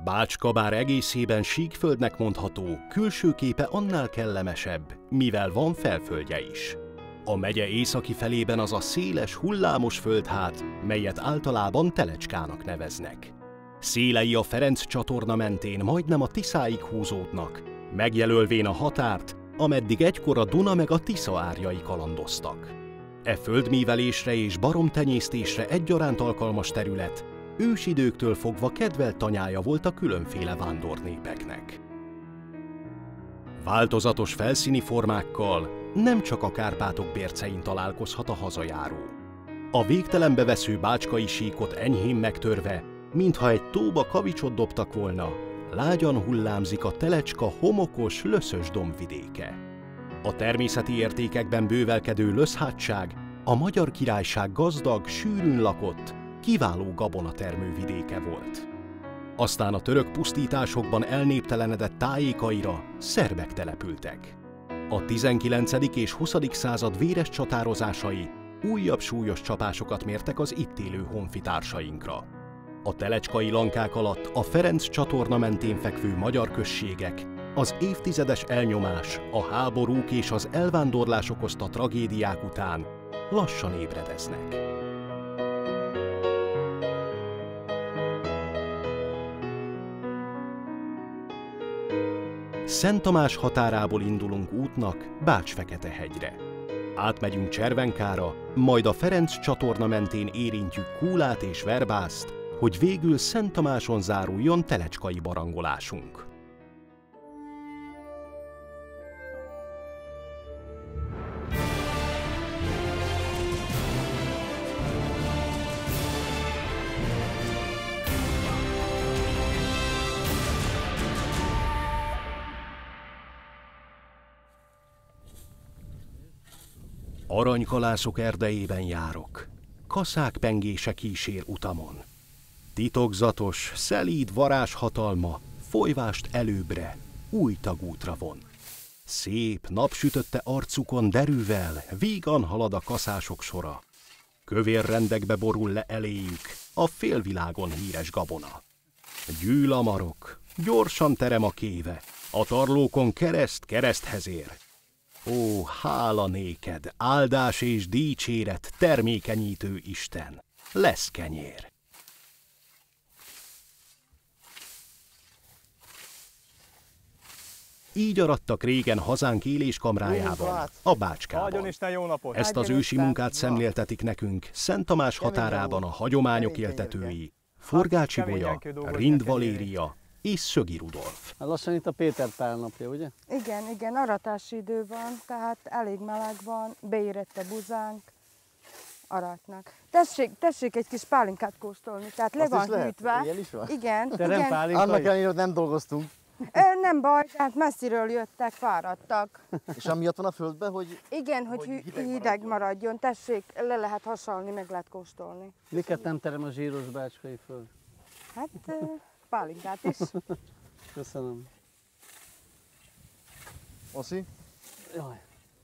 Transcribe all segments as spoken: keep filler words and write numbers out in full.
Bácska bár egészében síkföldnek mondható, külső képe annál kellemesebb, mivel van felföldje is. A megye északi felében az a széles, hullámos földhát, melyet általában Telecskának neveznek. Szélei a Ferenc csatorna mentén majdnem a Tiszáig húzódnak, megjelölvén a határt, ameddig egykor a Duna meg a Tisza árjai kalandoztak. E földmívelésre és baromtenyésztésre egyaránt alkalmas terület ősidőktől fogva kedvelt tanyája volt a különféle vándornépeknek. Változatos felszíni formákkal nem csak a Kárpátok bércein találkozhat a hazajáró. A végtelenbe vesző bácskai síkot enyhén megtörve, mintha egy tóba kavicsot dobtak volna, lágyan hullámzik a Telecska homokos, löszös dombvidéke. A természeti értékekben bővelkedő Löszhátság a Magyar Királyság gazdag, sűrűn lakott, kiváló gabonatermő vidéke volt. Aztán a török pusztításokban elnéptelenedett tájékaira szerbek települtek. A tizenkilencedik és huszadik század véres csatározásai újabb súlyos csapásokat mértek az itt élő honfitársainkra. A telecskai lankák alatt a Ferenc csatorna mentén fekvő magyar községek, az évtizedes elnyomás, a háborúk és az elvándorlás okozta tragédiák után lassan ébredeznek. Szent Tamás határából indulunk útnak Bács-Feketehegyre. Átmegyünk Cservenkára, majd a Ferenc csatorna mentén érintjük Kúlát és Verbászt, hogy végül Szent Tamáson záruljon telecskai barangolásunk. Aranykalászok erdejében járok, kaszák pengése kísér utamon. Titokzatos, szelíd varázshatalma folyvást előbbre, új tagútra von. Szép, napsütötte arcukon derűvel, vígan halad a kaszások sora. Kövér rendekbe borul le eléjük a félvilágon híres gabona. Gyűl a marok, gyorsan terem a kéve, a tarlókon kereszt kereszthez ér. Ó, hála néked, áldás és dicséret, termékenyítő Isten, lesz kenyér. Így arattak régen hazánk éléskamrájában, a Bácskában. Ezt az ősi munkát szemléltetik nekünk Szent Tamás határában a hagyományok éltetői, Forgácsi Bolya, Rind Valéria és Szögi Rudolf. Lassan itt a Péter Pál napja, ugye? Igen, igen, aratási idő van, tehát elég meleg van, beérett a buzánk, aratnak. Tessék, tessék egy kis pálinkát kóstolni, tehát le van hűtve. Ilyen is van? Igen, De igen. nem pálinka. Annak ellenére, hogy nem dolgoztunk. Ö, nem baj, tehát messziről jöttek, fáradtak. És amiatt van a földben, hogy... Igen, hogy, hogy hideg, hideg maradjon. maradjon. Tessék, le lehet hasalni, meg lehet kóstolni. Miket nem terem a zsíros bácskai föld? Hát, pálinkát is. Köszönöm. Oszi? Jaj.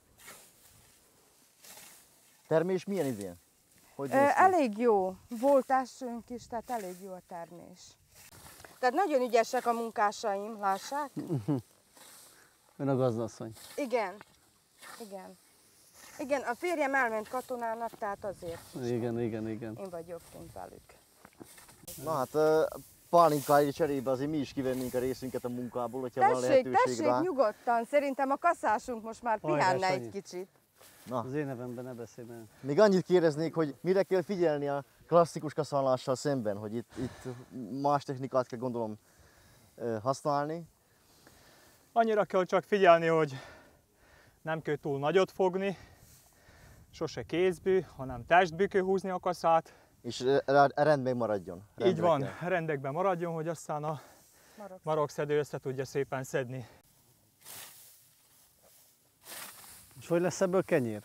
Termés milyen idén? Hogy Ö, elég jó. Volt esőnk is, tehát elég jó a termés. Tehát nagyon ügyesek a munkásaim, lássák? Ön a gazdasszony. Igen, igen. Igen, a férjem elment katonának, tehát azért. Igen, igen, igen. Én vagyok kint velük. Na hát, pálinkáért cserébe azért mi is kivennénk a részünket a munkából, hogyha tessék, van lehetőség tessék, rá. nyugodtan. Szerintem a kaszásunk most már pihenne egy kicsit. Na. Az én nevemben ne beszélj el. Még annyit kérdeznék, hogy mire kell figyelni a klasszikus kaszállással szemben, hogy itt, itt más technikát kell gondolom használni. Annyira kell csak figyelni, hogy nem kell túl nagyot fogni, sose kézbű, hanem testbű kell húzni a kaszát. És rendben maradjon. Így van, kell. Rendekben maradjon, hogy aztán a marokszedő össze tudja szépen szedni. És hogy lesz ebből kenyér?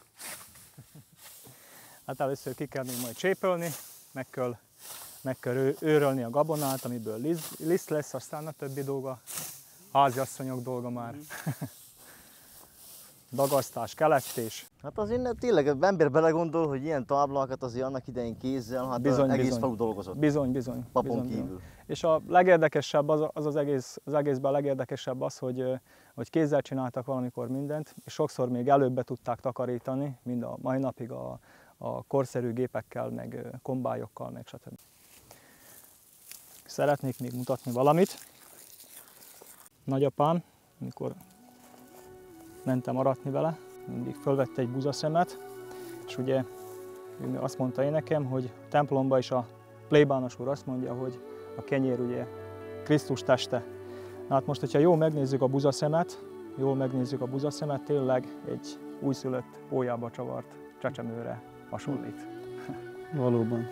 Hát először ki kell még majd csépölni, meg kell, meg kell őrölni a gabonát, amiből liszt, liszt lesz, aztán a többi dolga, háziasszonyok dolga már. dagasztás, keleptés. Hát azért tényleg az ember belegondol, hogy ilyen táblákat azért annak idején kézzel, hát bizony, az egész bizony. falu dolgozott. Bizony, bizony. Papon bizony, kívül. Bizony. És a legérdekesebb az az, az, egész, az egészben a legérdekesebb az, hogy, hogy kézzel csináltak valamikor mindent, és sokszor még előbbre tudták takarítani, mind a mai napig a, a korszerű gépekkel, meg kombályokkal, meg stb. Szeretnék még mutatni valamit. Nagyapám, amikor mentem aratni vele, mindig fölvette egy buzaszemet, és ugye ő azt mondta én nekem, hogy a templomban is a plébános úr azt mondja, hogy a kenyér ugye Krisztus teste. Na hát most, hogyha jól megnézzük a buzaszemet, jól megnézzük a buzaszemet, tényleg egy újszülött ójába csavart csecsemőre hasonlít. Valóban.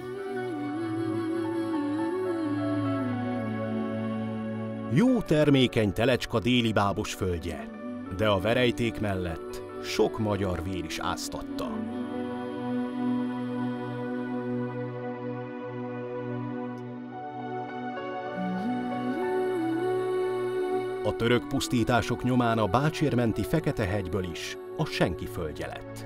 Jó termékeny Telecska déli bábos földje, de a verejték mellett sok magyar vér is áztatta. A török pusztítások nyomán a Bácsérmenti Fekete-hegyből is a senki földje lett.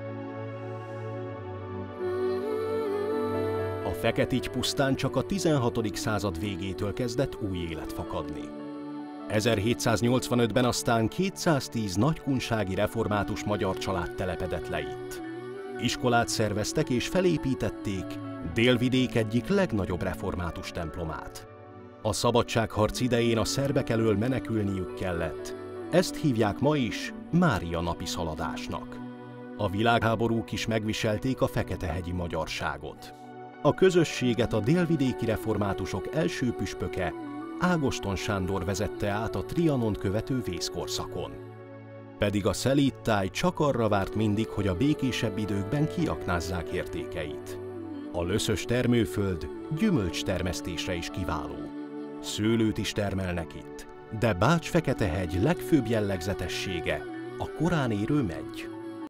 A Feketigy pusztán csak a tizenhatodik század végétől kezdett új élet fakadni. ezerhétszáznyolcvanötben aztán kétszáztíz nagykunsági református magyar család telepedett le itt. Iskolát szerveztek és felépítették Délvidék egyik legnagyobb református templomát. A szabadságharc idején a szerbek elől menekülniük kellett. Ezt hívják ma is Mária napi szaladásnak. A világháborúk is megviselték a feketehegyi magyarságot. A közösséget a délvidéki reformátusok első püspöke, Ágoston Sándor vezette át a Trianont követő vészkorszakon. Pedig a szelíd táj csak arra várt mindig, hogy a békésebb időkben kiaknázzák értékeit. A löszös termőföld gyümölcstermesztésre is kiváló. Szőlőt is termelnek itt, de Bács-Feketehegy legfőbb jellegzetessége a korán érő megy.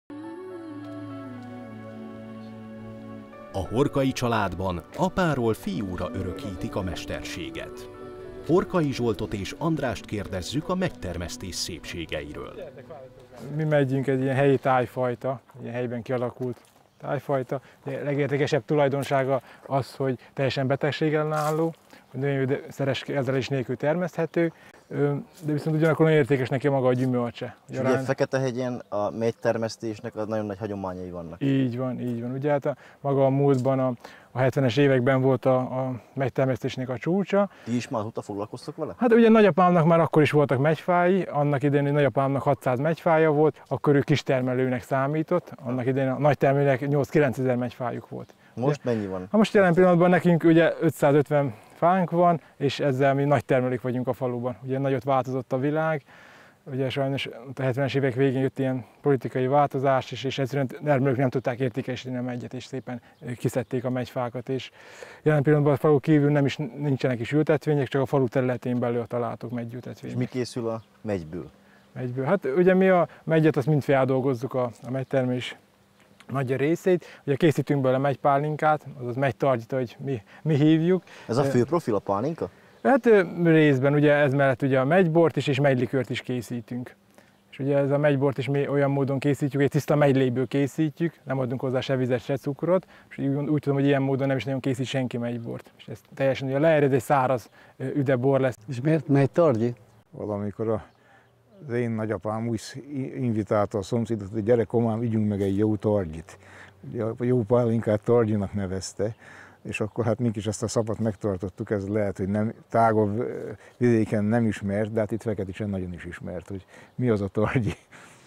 A Horkai családban apáról fiúra örökítik a mesterséget. Horkai Zsoltot és Andrást kérdezzük a megytermesztés szépségeiről. Mi megyünk egy ilyen helyi tájfajta, ilyen helyben kialakult tájfajta. A legértékesebb tulajdonsága az, hogy teljesen betegségellenálló, hogy növényszeres kezelés nélkül termeszthető, de viszont ugyanakkor nagyon értékes neki maga a gyümölcse. És ugye Feketehegyen a megytermesztésnek az nagyon nagy hagyományai vannak. Így van, így van. Ugye hát a, maga a múltban, a, a hetvenes években volt a, a megytermesztésnek a csúcsa. Ti is már azóta foglalkoztok vele? Hát ugye nagyapámnak már akkor is voltak megyfái, annak idején nagyapámnak hatszáz megyfája volt, akkor ő kistermelőnek számított, annak idején a nagytermelőnek nyolc-kilencezer megyfájuk volt. Most ugye, mennyi van? Ha most jelen pillanatban nekünk ugye ötszázötven fánk van, és ezzel mi nagy termelők vagyunk a faluban. Ugye nagyot változott a világ, ugye sajnos a hetvenes évek végén jött ilyen politikai változás, és, és egyszerűen termelők nem tudták értékesíteni a megyet, és szépen kiszedték a megyfákat, és jelen pillanatban a falu kívül nem is nincsenek is ültetvények, csak a falu területén belül találtok megyültetvények. És mi készül a megyből? Megyből. Hát ugye mi a megyet azt mind feldolgozzuk, a, a megytermés nagy részét. Ugye készítünk belőle megypálinkát, azaz megytargyit, hogy mi, mi hívjuk. Ez a fő profil, a pálinka? Hát részben, ugye ez mellett ugye a megybort is és megylikört is készítünk. És ugye ez a megybort is mi olyan módon készítjük, hogy tiszta megyléből készítjük, nem adunk hozzá se vizet, se cukrot, és úgy, úgy tudom, hogy ilyen módon nem is nagyon készít senki megybort. És ez teljesen ugye leered, egy száraz üde bor lesz. És miért megytargyi? Valamikor a az én nagyapám úgy invitálta a szomszédot, hogy gyere komám, igyunk meg egy jó targyit. A jó pálinkát targyinak nevezte, és akkor hát mink is ezt a szapat megtartottuk, ez lehet, hogy nem, tágabb vidéken nem ismert, de hát itt Feketicsen nagyon is ismert, hogy mi az a targyi.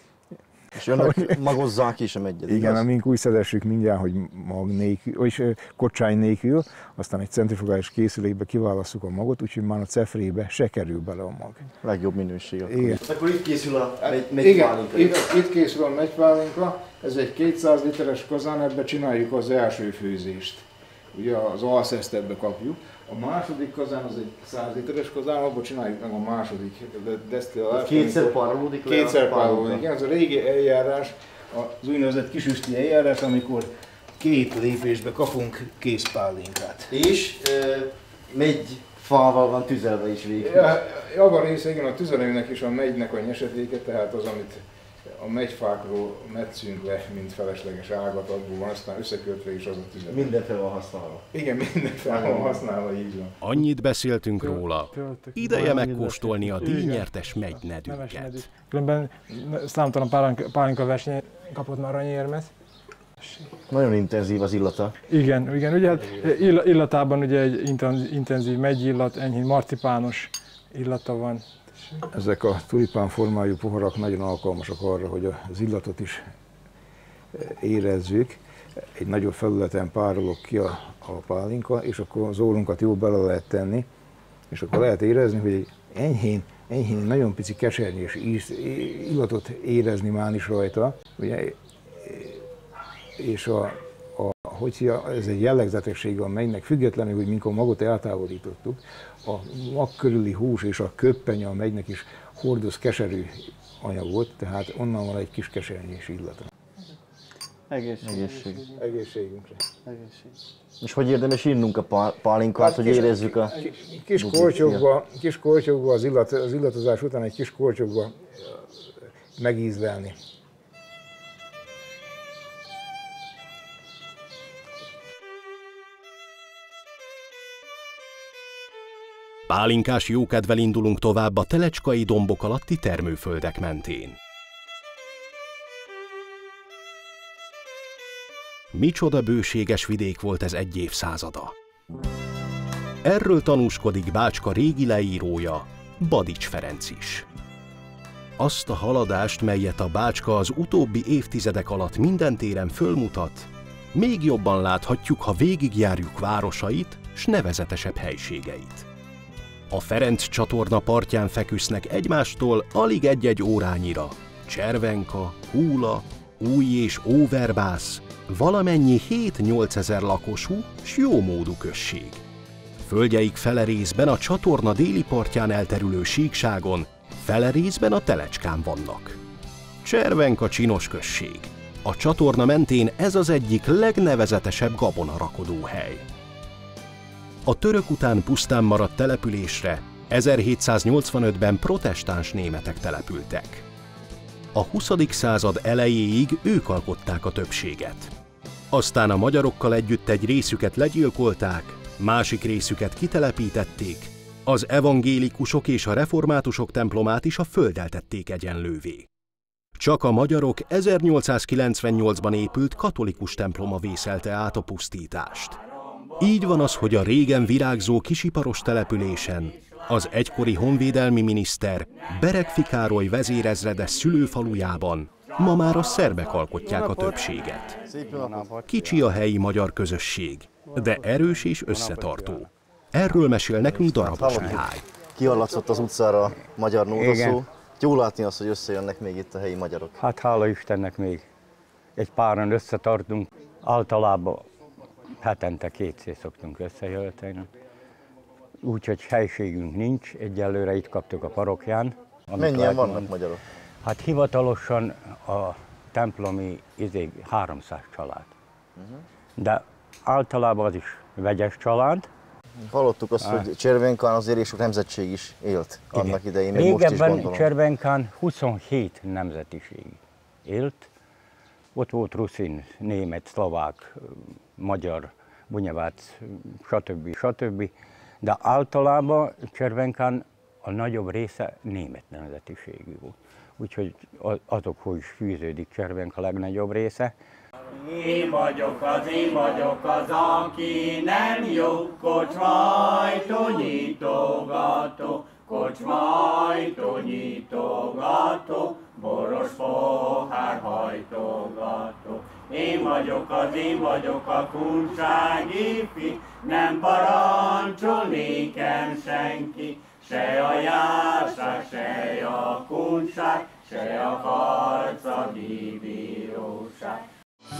És önök magozzák is a megyet. Igen, amink úgy szedessük mindjárt, hogy mag nélkül, vagyis kocsány nélkül, aztán egy centrifugális készülékbe kiválasszuk a magot, úgyhogy már a cefrébe se kerül bele a mag. Legjobb minőség. Akkor. Igen. Akkor itt készül a megy, Igen, itt, itt készül a megypálinka, ez egy kétszáz literes kazán, ebbe csináljuk az első főzést. Ugye az alszeszt ebbe kapjuk. A második kazán az egy száz literes kazán, abban csináljuk meg a második desztillálást. Kétszer párolódik le. Kétszer párolódik. Igen, ez a régi eljárás, az úgynevezett kisüsti eljárás, amikor két lépésbe kapunk kész pálinkát. És e, megy fával van tüzelve is végül. Ja, abban része, igen, a tüzelőnek és a megynek a nyesedéke, tehát az, amit a megyfákról metszünk le, mint felesleges ágat, abból van aztán összekötve is az a tüzet. Minden fel van használva. Igen, minden fel van használva, így van. Annyit beszéltünk róla, ideje megkóstolni a díjnyertes megynedünket. Különben számtalan pálinka versenyen kapott már aranyérmet. Nagyon intenzív az illata. Igen, igen, ugye hát illatában ugye egy intenzív megyillat, enyhén marcipános illata van. Ezek a tulipán formájú poharak nagyon alkalmasak arra, hogy az illatot is érezzük. Egy nagyobb felületen párolog ki a, a pálinka, és akkor az órunkat jól bele lehet tenni, és akkor lehet érezni, hogy egy enyhén, enyhén nagyon pici kesernyés illatot érezni már is rajta. Ugye, és a, a, hogy ez egy jellegzetessége a megynek, függetlenül, hogy mikor magot eltávolítottuk, a mag körüli hús és a köppenye a megynek is hordoz keserű anyagot, tehát onnan van egy kis kesernyés illata. Egészség. Egészség. Egészségünkre. Egészség. És hogy érdemes innunk a pálinkát, hát hogy kis, érezzük a... Kis kortyokba, kis kortyokba az, illat, az illatozás után egy kis kortyokba megízlelni. Pálinkás jókedvel indulunk tovább a telecskai dombok alatti termőföldek mentén. Micsoda bőséges vidék volt ez egy évszázada. Erről tanúskodik Bácska régi leírója, Badics Ferenc is. Azt a haladást, melyet a Bácska az utóbbi évtizedek alatt minden téren fölmutat, még jobban láthatjuk, ha végigjárjuk városait s nevezetesebb helységeit. A Ferenc csatorna partján feküsznek egymástól alig egy-egy órányira Cservenka, Húla, Új és Óverbász, valamennyi hét-nyolc ezer lakosú s jómódú község. Földjeik fele részben a csatorna déli partján elterülő síkságon, fele részben a Telecskán vannak. Cservenka csinos község. A csatorna mentén ez az egyik legnevezetesebb gabonarakodóhely. A török után pusztán maradt településre ezerhétszáznyolcvanötben protestáns németek települtek. A huszadik század elejéig ők alkották a többséget. Aztán a magyarokkal együtt egy részüket legyilkolták, másik részüket kitelepítették, az evangélikusok és a reformátusok templomát is a földdel tették egyenlővé. Csak a magyarok ezernyolcszázkilencvennyolcban épült katolikus temploma vészelte át a pusztítást. Így van az, hogy a régen virágzó kisiparos településen az egykori honvédelmi miniszter Beregfi Károly vezérezredes szülőfalujában ma már a szerbek alkotják a többséget. Kicsi a helyi magyar közösség, de erős és összetartó. Erről mesél nekünk Darabos Mihály. Kihallatszott az utcára a magyar nótaszó. Jó látni azt, hogy összejönnek még itt a helyi magyarok. Hát hála Istennek még egy páran összetartunk. Általában hetente kétszer szoktunk összejöhetni. Úgyhogy helységünk nincs, egyelőre itt kaptuk a parokján. Mennyien vannak mond... magyarok? Hát hivatalosan a templomi izé, háromszáz család. Uh-huh. De általában az is vegyes család. Hallottuk azt, ah. hogy Cservenkán azért és sok nemzetség is élt annak igen. idején, még most is gondolom. Cservenkán huszonhét nemzetiség élt. Ott volt ruszin, német, szlovák, magyar, bunyavác, stb. stb. De általában Cservenkán a nagyobb része német nemzetiségű volt. Úgyhogy azokhoz is fűződik Cservenka legnagyobb része. Én vagyok az, én vagyok az, aki nem jó, kocsmajtó nyitogató, kocsmajtó nyitogató, boros pohár hajtogató. Én vagyok az, én vagyok a kunsági fi, nem parancsol nékem senki, se a járság, se a kunság, se a karcagi bíróság.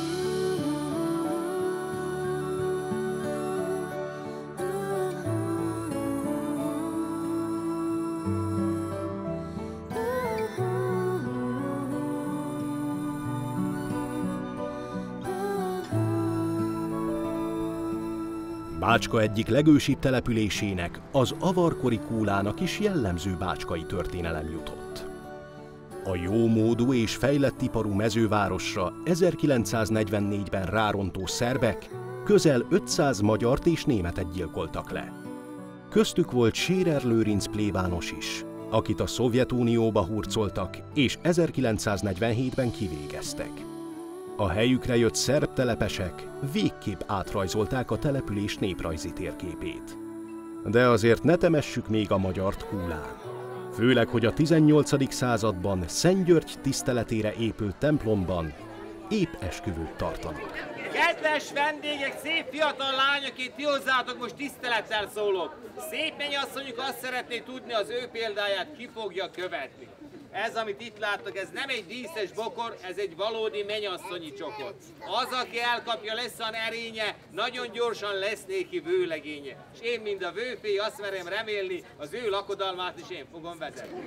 Bácska egyik legősibb településének, az avarkori Kúlának is jellemző bácskai történelem jutott. A jómódú és fejlett iparú mezővárosra ezerkilencszáznegyvennégyben rárontó szerbek közel ötszáz magyart és németet gyilkoltak le. Köztük volt Scherer Lőrinc plébános is, akit a Szovjetunióba hurcoltak és ezerkilencszáznegyvenhétben kivégeztek. A helyükre jött szerb telepesek végképp átrajzolták a település néprajzi térképét. De azért ne temessük még a magyart Kúlán. Főleg, hogy a tizennyolcadik században Szent György tiszteletére épült templomban épp esküvőt tartanak. Kedves vendégek, szép fiatal lányok, itt ti hozzátok most tisztelettel szólok. Szép mennyasszonyuk azt szeretné tudni, az ő példáját ki fogja követni. Ez, amit itt láttok, ez nem egy díszes bokor, ez egy valódi mennyasszonyi csokor. Az, aki elkapja, lesz a erénye, nagyon gyorsan lesz néki vőlegénye. És én, mind a vőfély, azt merem remélni, az ő lakodalmát is én fogom vezetni.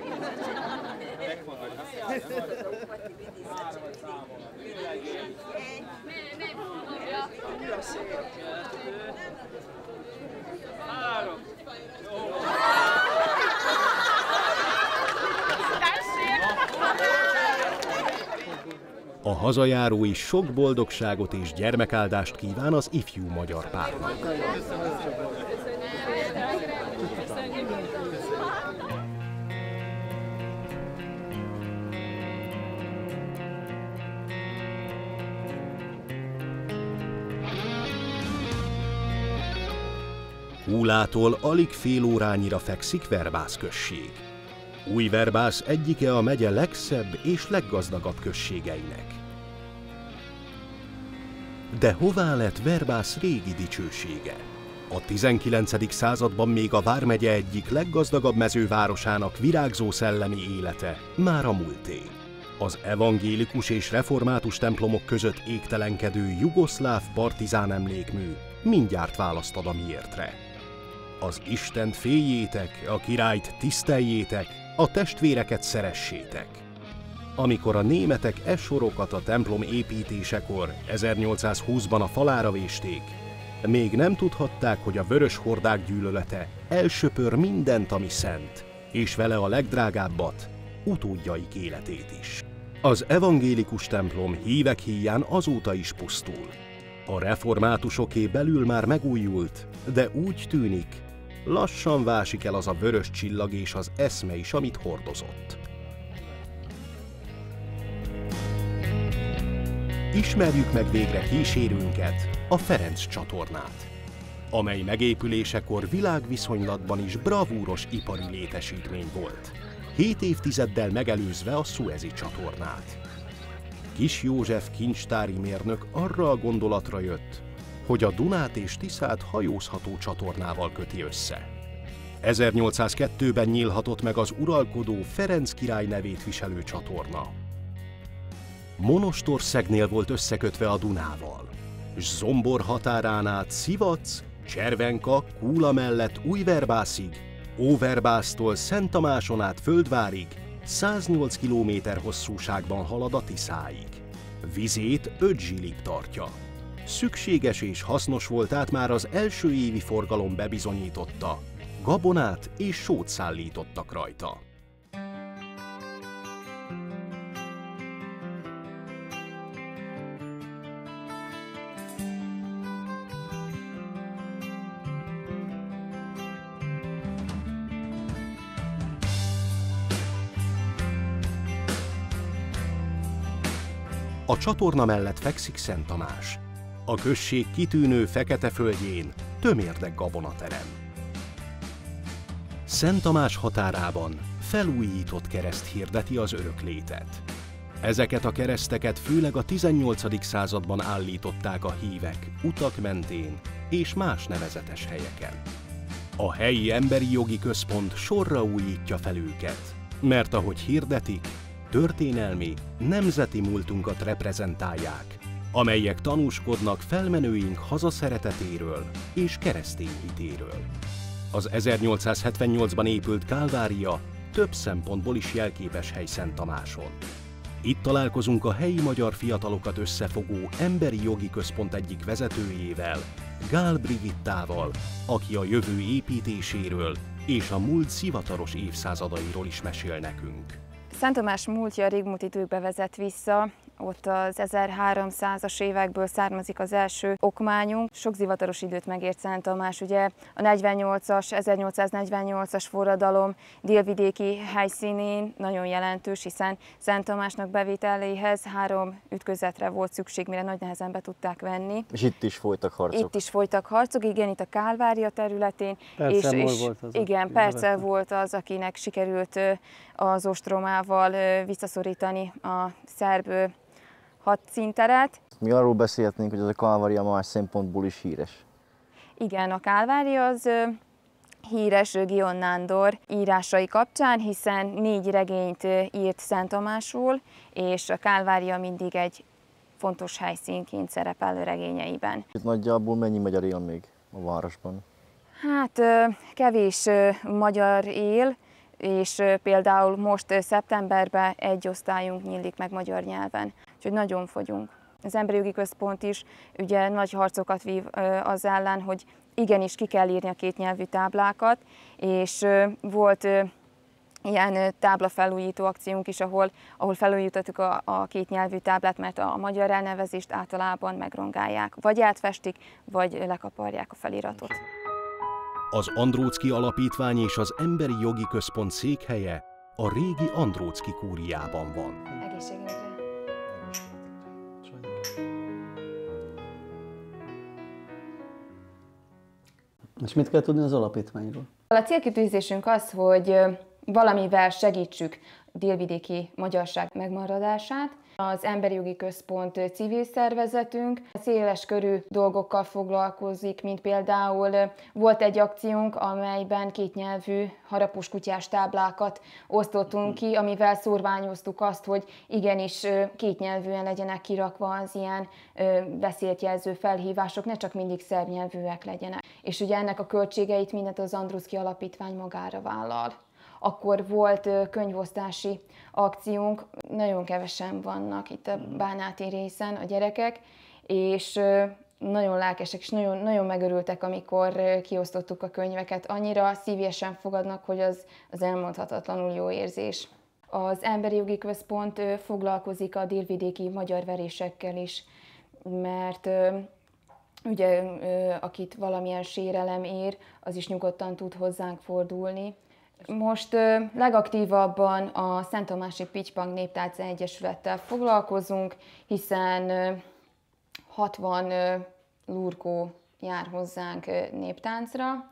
Három. A hazajáró is sok boldogságot és gyermekáldást kíván az ifjú magyar párnak. Kúlától alig fél órányira fekszik Verbász község. Újverbász egyike a megye legszebb és leggazdagabb községeinek. De hová lett Verbász régi dicsősége? A tizenkilencedik században még a vármegye egyik leggazdagabb mezővárosának virágzó szellemi élete már a múlté. Az evangélikus és református templomok között égtelenkedő jugoszláv partizán emlékmű mindjárt választad a miértre. Az Istent féljétek, a királyt tiszteljétek, a testvéreket szeressétek. Amikor a németek e sorokat a templom építésekor ezernyolcszázhúszban a falára vésték, még nem tudhatták, hogy a vörös hordák gyűlölete elsöpör mindent, ami szent, és vele a legdrágábbat, utódjaik életét is. Az evangélikus templom hívek híján azóta is pusztul. A reformátusoké belül már megújult, de úgy tűnik, lassan vásik el az a vörös csillag és az eszme is, amit hordozott. Ismerjük meg végre kísérőnket, a Ferenc csatornát, amely megépülésekor világviszonylatban is bravúros ipari létesítmény volt, hét évtizeddel megelőzve a Szuezi csatornát. Kis József kincstári mérnök arra a gondolatra jött, hogy a Dunát és Tiszát hajózható csatornával köti össze. ezernyolcszázkettőben nyílhatott meg az uralkodó Ferenc király nevét viselő csatorna. Monostorszegnél volt összekötve a Dunával, és Zombor határán át Szivac, Cservenka, Kúla mellett Újverbászig, Óverbásztól Szent Tamáson át Földvárig száznyolc kilométer hosszúságban halad a Tiszáig. Vizét öt zsilip tartja. Szükséges és hasznos voltát már az első évi forgalom bebizonyította, gabonát és sót szállítottak rajta. A csatorna mellett fekszik Szent Tamás. A község kitűnő fekete földjén tömérdek gabonaterem. Szent Tamás határában felújított kereszt hirdeti az öröklétet. Ezeket a kereszteket főleg a tizennyolcadik században állították a hívek utak mentén és más nevezetes helyeken. A helyi emberi jogi központ sorra újítja fel őket, mert ahogy hirdetik, történelmi, nemzeti múltunkat reprezentálják, amelyek tanúskodnak felmenőink hazaszeretetéről és keresztény hitéről. Az ezernyolcszázhetvennyolcban épült Kálvária több szempontból is jelképes hely Szent Tamáson. Itt találkozunk a helyi magyar fiatalokat összefogó emberi jogi központ egyik vezetőjével, Gál Brigittával, aki a jövő építéséről és a múlt szivataros évszázadairól is mesél nekünk. Szent Tamás múltja régmúlt időkbe vezet vissza, ott az ezerháromszázas évekből származik az első okmányunk. Sok zivataros időt megért Szent Tamás, ugye a negyvennyolcas, ezernyolcszáznegyvennyolcas forradalom délvidéki helyszínén nagyon jelentős, hiszen Szent Tamásnak bevételéhez három ütközetre volt szükség, mire nagy nehezen be tudták venni. És itt is folytak harcok. Itt is folytak harcok, igen, itt a Kálvária területén. Percel és, és volt az. igen, Percel volt az, akinek sikerült az ostromával visszaszorítani a szerb hadszínteret. Mi arról beszélhetnénk, hogy ez a Kálvária más szempontból is híres. Igen, a Kálvária az híres Gion Nándor írásai kapcsán, hiszen négy regényt írt Szent Tamásról, és a Kálvária mindig egy fontos helyszínként szerepel regényeiben. Itt nagyjából mennyi magyar él még a városban? Hát kevés magyar él, és például most szeptemberben egy osztályunk nyílik meg magyar nyelven, úgyhogy nagyon fogyunk. Az Emberi Jogi Központ is ugye nagy harcokat vív az ellen, hogy igenis ki kell írni a kétnyelvű táblákat, és volt ilyen táblafelújító akciónk is, ahol, ahol felújítottuk a, a kétnyelvű táblát, mert a magyar elnevezést általában megrongálják. Vagy átfestik, vagy lekaparják a feliratot. Az Andróczky Alapítvány és az Emberi Jogi Központ székhelye a régi Andróczky kúriában van. Egészségünkre! És mit kell tudni az alapítványról? A célkitűzésünk az, hogy valamivel segítsük a délvidéki magyarság megmaradását. Az Emberi Jogi Központ civil szervezetünk széles körű dolgokkal foglalkozik, mint például volt egy akciónk, amelyben kétnyelvű harapós kutyás táblákat osztottunk ki, amivel szorványoztuk azt, hogy igenis kétnyelvűen legyenek kirakva az ilyen beszélt jelző felhívások, ne csak mindig szerb nyelvűek legyenek. És ugye ennek a költségeit mindent az Andróczky Alapítvány magára vállal. Akkor volt könyvosztási akciónk, nagyon kevesen vannak itt a bánáti részen a gyerekek, és nagyon lelkesek, és nagyon, nagyon megörültek, amikor kiosztottuk a könyveket. Annyira szívesen fogadnak, hogy az, az elmondhatatlanul jó érzés. Az Emberi Jogi Központ foglalkozik a délvidéki magyar verésekkel is, mert ugye akit valamilyen sérelem ér, az is nyugodtan tud hozzánk fordulni. Most legaktívabban a Szent Tamási Pitypang Néptánca Egyesülettel foglalkozunk, hiszen hatvan lurkó jár hozzánk néptáncra.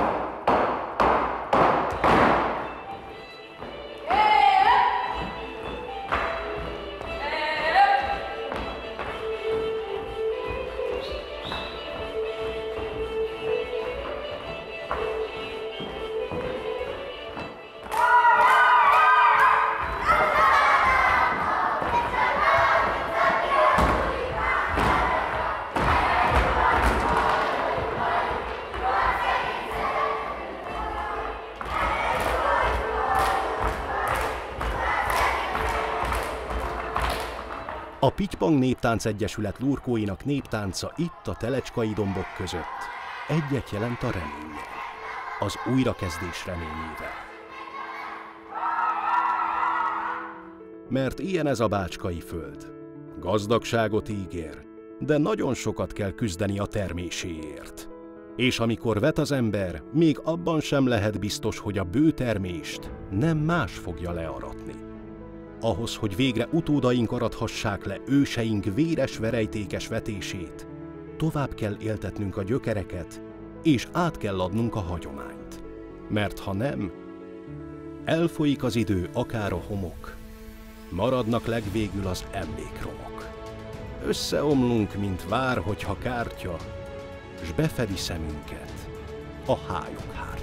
A Pitypang Néptánc Egyesület lurkóinak néptánca itt a Telecskai dombok között egyet jelent a reménnyel, az újrakezdés reményével. Mert ilyen ez a bácskai föld. Gazdagságot ígér, de nagyon sokat kell küzdeni a terméséért. És amikor vet az ember, még abban sem lehet biztos, hogy a bő termést nem más fogja learatni. Ahhoz, hogy végre utódaink arathassák le őseink véres verejtékes vetését, tovább kell éltetnünk a gyökereket, és át kell adnunk a hagyományt. Mert ha nem, elfolyik az idő akár a homok, maradnak legvégül az emlékromok. Összeomlunk, mint vár, hogyha kártya, s befedi szemünket a hályok hártya.